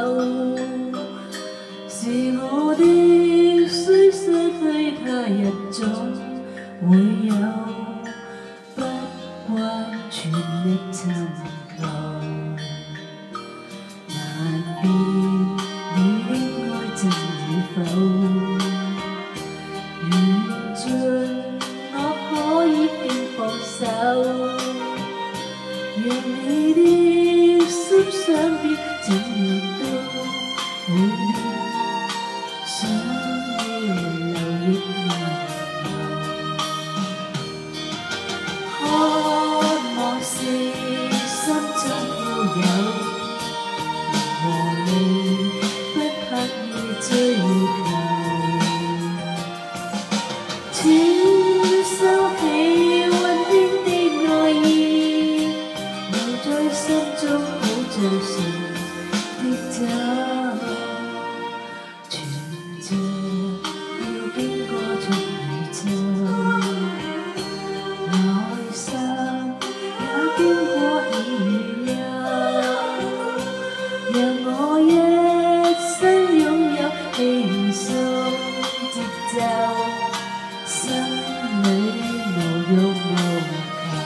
是我的雖失去他一種會有，不慣全力尋求，難辨你的愛真與否，緣盡我可以變放手，讓你的心想變怎樣都會變。 想要留亦難留，渴望是心中富有，和你不刻意追求，請收起溫馨的愛意，留在心中好像神的酒。 要經過重宇宙，內心也經過喜與憂，讓我一生擁有輕鬆節奏，心裏無欲無求。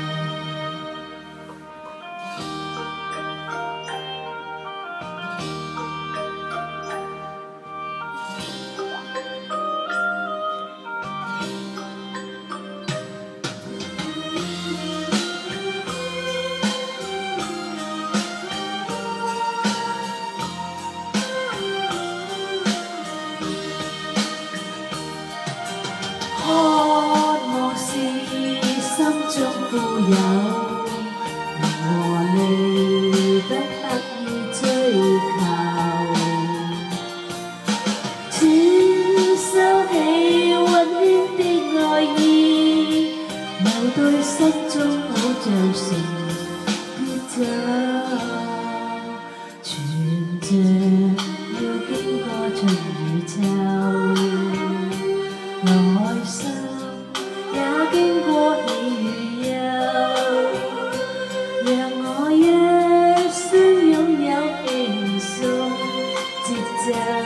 渴望是心中富有，和你不刻意追求，請收起溫馨的愛意，留對心中好像神的酒，存着要經過重宇宙。 內心也經過喜與憂，讓我一生擁有輕鬆節奏。